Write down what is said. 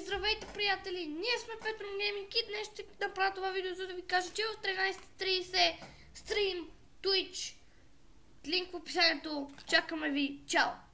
здравейте, приятели! Ние сме Petron Gaming и днес ще направя това видео, за да ви кажа, че в 13:30 стрим Twitch. Линк в описанието. Чакаме ви. Чао!